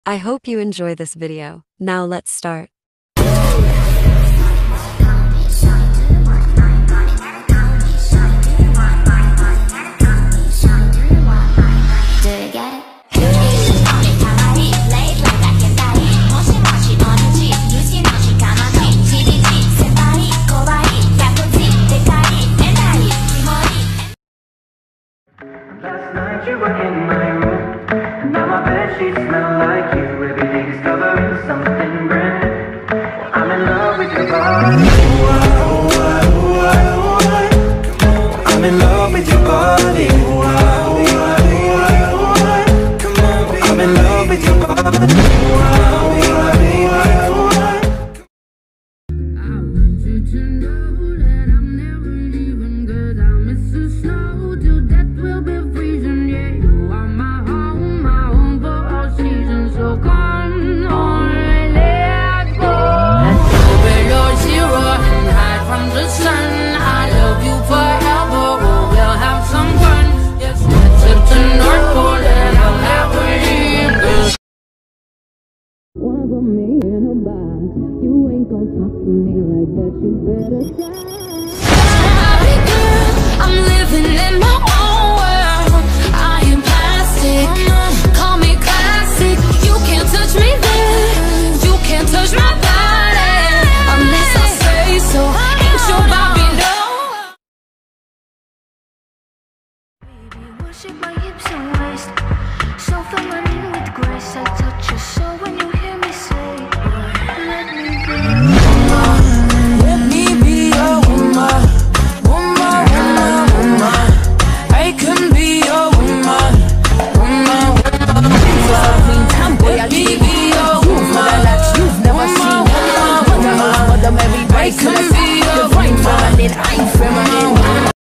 I hope you enjoy this video. Now let's start. Last night you were in my room, and now my bedsheets smell like you. Every day discovering something brand new. I'm in love with your body. I'm in love with your body. Come on, I'm in love with your body. I'm living in my own world. I am plastic. Call me classic. You can't touch me there. You can't touch my body unless I say so. Ain't your Bobby, no. Baby, worship my hips and waist. So feminine with grace. I touch your soul when you hear me say, let me be. Let me be your woman. I can be your woman. Let me be your woman. You've never seen woman. I can be